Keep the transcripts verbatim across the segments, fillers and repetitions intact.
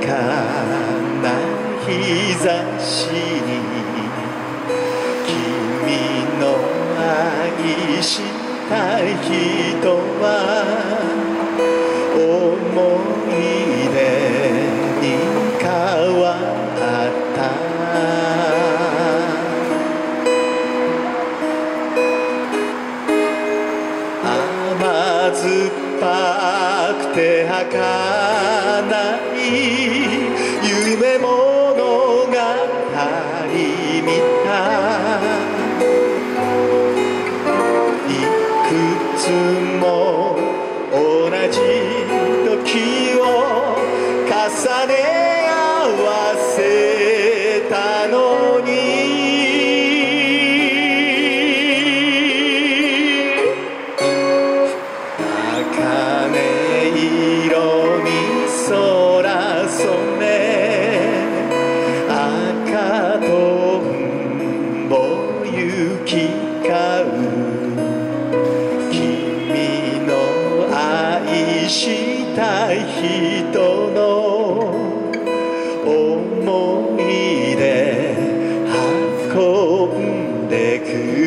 かな日差しに君の愛した人は思い出に変わった甘酸っぱくて儚い夢物語みたいくつも同じ時を重ね合わせたのに茜色に空染め赤とんぼ行き交う君の愛した人の思い出運んでく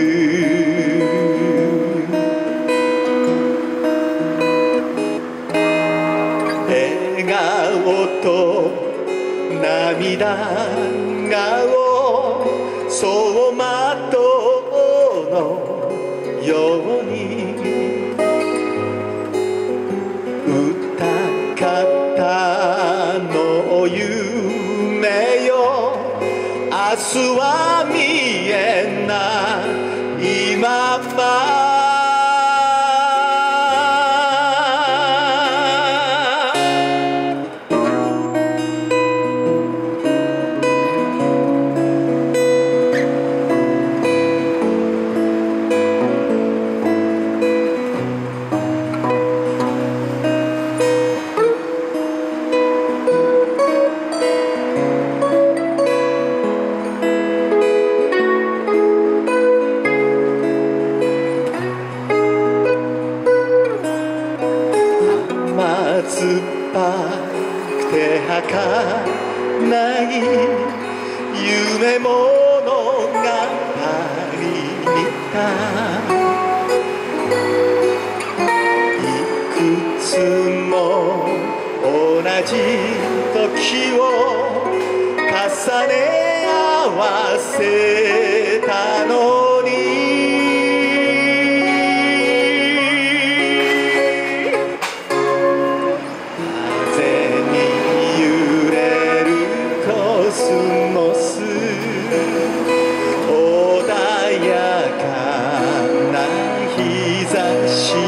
笑顔と涙が走馬灯のように歌方の夢よ明日は見えないまま甘酸っぱくて儚い夢物語みたいくつも同じ時を重ね合わせたのに穏やかな日差し